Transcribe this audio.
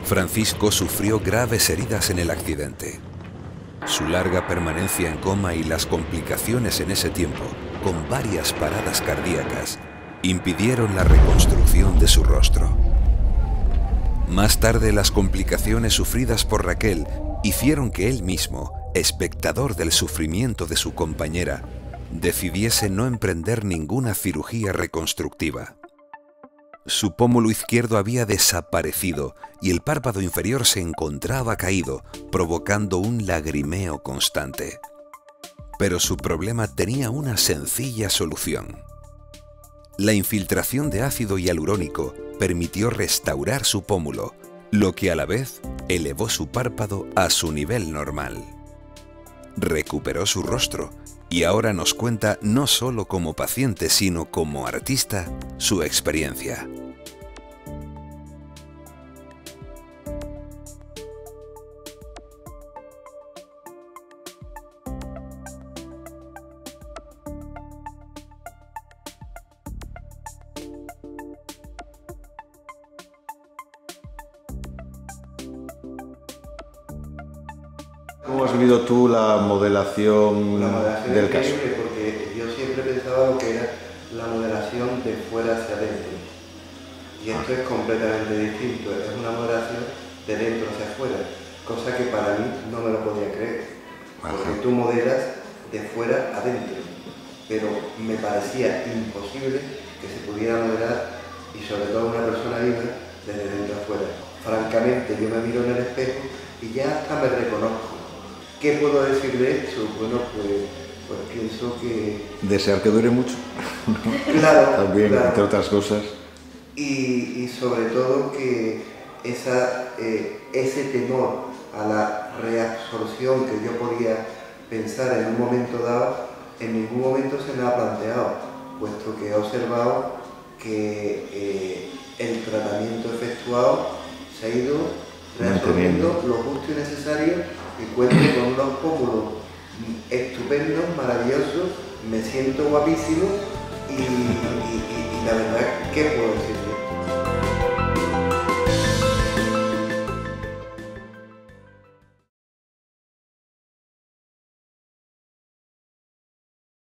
Francisco sufrió graves heridas en el accidente. Su larga permanencia en coma y las complicaciones en ese tiempo, con varias paradas cardíacas, impidieron la reconstrucción de su rostro. Más tarde, las complicaciones sufridas por Raquel hicieron que él mismo, espectador del sufrimiento de su compañera, decidiese no emprender ninguna cirugía reconstructiva. Su pómulo izquierdo había desaparecido y el párpado inferior se encontraba caído, provocando un lagrimeo constante. Pero su problema tenía una sencilla solución. La infiltración de ácido hialurónico permitió restaurar su pómulo, lo que a la vez elevó su párpado a su nivel normal. Recuperó su rostro y ahora nos cuenta, no solo como paciente, sino como artista, su experiencia. ¿Cómo has vivido tú la modelación, del caso? Porque yo siempre pensaba lo que era la modelación de fuera hacia adentro. Y esto es completamente distinto, es una modelación de dentro hacia afuera, cosa que para mí no me lo podía creer. Porque tú modelas de fuera adentro, pero me parecía imposible que se pudiera modelar, y sobre todo una persona viva, desde dentro afuera. Francamente, yo me miro en el espejo y ya hasta me reconozco. ¿Qué puedo decir de eso? Bueno, pues pienso que... Desear que dure mucho. Claro, también, claro. Entre otras cosas. Y sobre todo que ese temor a la reabsorción que yo podía pensar en un momento dado, en ningún momento se me ha planteado, puesto que he observado que el tratamiento efectuado se ha ido reabsorbiendo lo justo y necesario, y cuento con unos pómulos estupendos, maravillosos, me siento guapísimo y la verdad, ¿qué puedo decir?